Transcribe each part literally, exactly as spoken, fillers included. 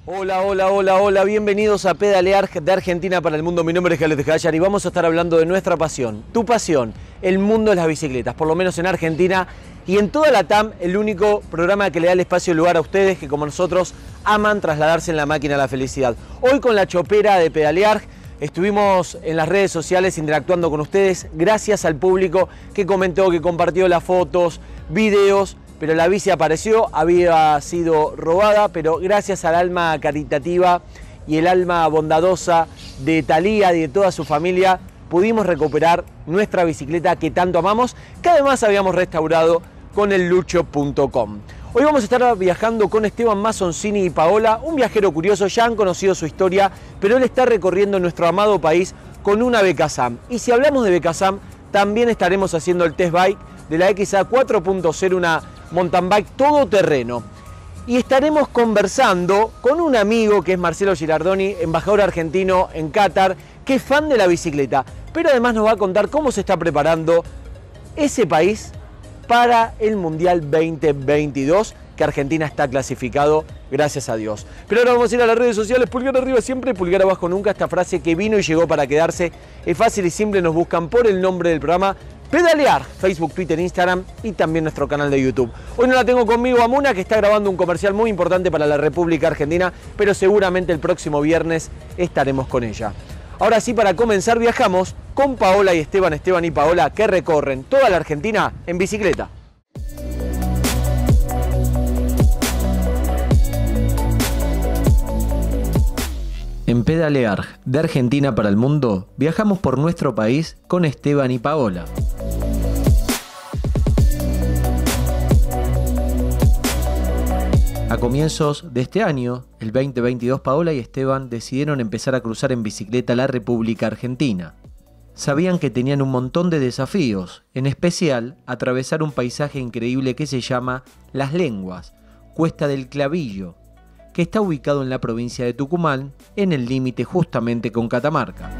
Hola, hola, hola, hola, bienvenidos a Pedalear de Argentina para el Mundo. Mi nombre es Gales de Jallar y vamos a estar hablando de nuestra pasión, tu pasión, el mundo de las bicicletas, por lo menos en Argentina y en toda la T A M, el único programa que le da el espacio y lugar a ustedes que como nosotros aman trasladarse en la máquina a la felicidad. Hoy con la chopera de Pedalear estuvimos en las redes sociales interactuando con ustedes gracias al público que comentó, que compartió las fotos, videos. Pero la bici apareció, había sido robada, pero gracias al alma caritativa y el alma bondadosa de Talía y de toda su familia, pudimos recuperar nuestra bicicleta que tanto amamos, que además habíamos restaurado con el lucho punto com. Hoy vamos a estar viajando con Esteban Mazzoncini y Paola, un viajero curioso. Ya han conocido su historia, pero él está recorriendo nuestro amado país con una B K S A M. Y si hablamos de B K S A M, también estaremos haciendo el test bike de la X A cuatro punto cero, una mountain bike todoterreno. Y estaremos conversando con un amigo que es Marcelo Girardoni, embajador argentino en Qatar, que es fan de la bicicleta, pero además nos va a contar cómo se está preparando ese país para el Mundial veinte veintidós, que Argentina está clasificado, gracias a Dios. Pero ahora vamos a ir a las redes sociales, pulgar arriba siempre, pulgar abajo nunca. Esta frase que vino y llegó para quedarse es fácil y simple, nos buscan por el nombre del programa Pedalear, Facebook, Twitter, Instagram y también nuestro canal de YouTube. Hoy no la tengo conmigo a Muna, que está grabando un comercial muy importante para la República Argentina, pero seguramente el próximo viernes estaremos con ella. Ahora sí, para comenzar viajamos con Paola y Esteban, Esteban y Paola, que recorren toda la Argentina en bicicleta. En Pedalear de Argentina para el Mundo, viajamos por nuestro país con Esteban y Paola. A comienzos de este año, el veinte veintidós, Paola y Esteban decidieron empezar a cruzar en bicicleta la República Argentina. Sabían que tenían un montón de desafíos, en especial atravesar un paisaje increíble que se llama Las Lenguas, Cuesta del Clavillo, que está ubicado en la provincia de Tucumán, en el límite justamente con Catamarca.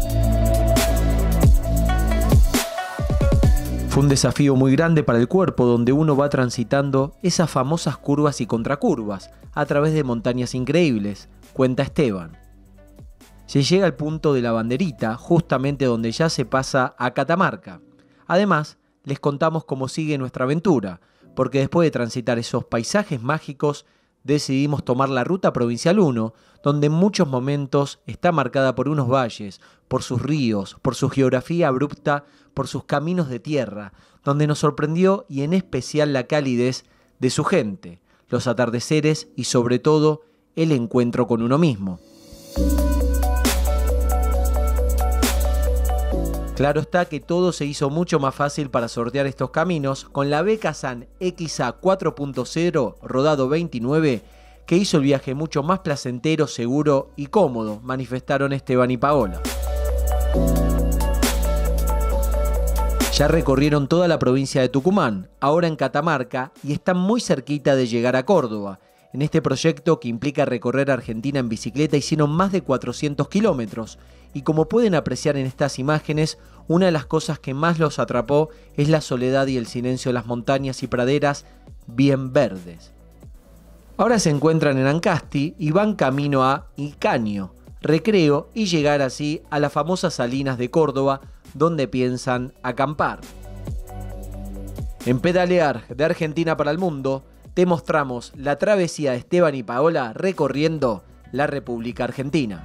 Fue un desafío muy grande para el cuerpo, donde uno va transitando esas famosas curvas y contracurvas a través de montañas increíbles, cuenta Esteban. Se llega al punto de la banderita, justamente donde ya se pasa a Catamarca. Además, les contamos cómo sigue nuestra aventura, porque después de transitar esos paisajes mágicos, decidimos tomar la ruta provincial uno, donde en muchos momentos está marcada por unos valles, por sus ríos, por su geografía abrupta, por sus caminos de tierra, donde nos sorprendió y en especial la calidez de su gente, los atardeceres y sobre todo el encuentro con uno mismo. Claro está que todo se hizo mucho más fácil para sortear estos caminos con la B K S A M X A cuatro punto cero rodado veintinueve, que hizo el viaje mucho más placentero, seguro y cómodo, manifestaron Esteban y Paola. Ya recorrieron toda la provincia de Tucumán, ahora en Catamarca, y están muy cerquita de llegar a Córdoba. En este proyecto, que implica recorrer Argentina en bicicleta, hicieron más de cuatrocientos kilómetros, y como pueden apreciar en estas imágenes, una de las cosas que más los atrapó es la soledad y el silencio de las montañas y praderas bien verdes. Ahora se encuentran en Ancasti y van camino a Icaño, Recreo, y llegar así a las famosas Salinas de Córdoba, donde piensan acampar. En Pedalear de Argentina para el Mundo, te mostramos la travesía de Esteban y Paola recorriendo la República Argentina.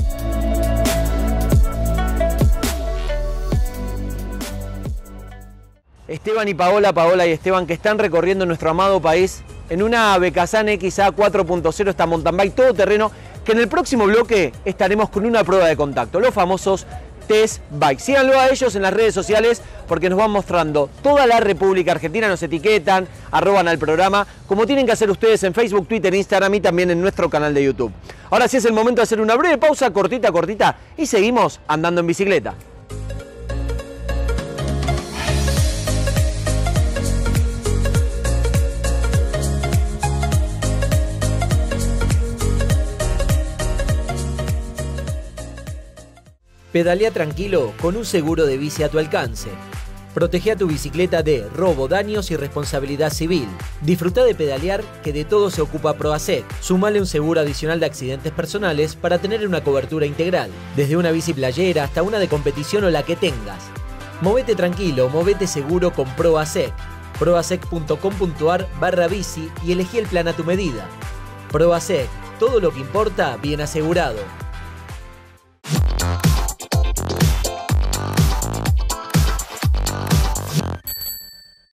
Esteban y Paola, Paola y Esteban, que están recorriendo nuestro amado país en una B K S A M X A cuatro punto cero, esta mountain bike todoterreno, que en el próximo bloque estaremos con una prueba de contacto, los famosos test bike. Síganlo a ellos en las redes sociales porque nos van mostrando toda la República Argentina, nos etiquetan, arroban al programa, como tienen que hacer ustedes en Facebook, Twitter, Instagram y también en nuestro canal de YouTube. Ahora sí es el momento de hacer una breve pausa, cortita, cortita, y seguimos andando en bicicleta. Pedalea tranquilo con un seguro de bici a tu alcance. Protege a tu bicicleta de robo, daños y responsabilidad civil. Disfruta de pedalear, que de todo se ocupa Proasec. Sumale un seguro adicional de accidentes personales para tener una cobertura integral, desde una bici playera hasta una de competición o la que tengas. Movete tranquilo, movete seguro con Proasec. proasec punto com punto ar barra bici y elegí el plan a tu medida. Proasec, todo lo que importa bien asegurado.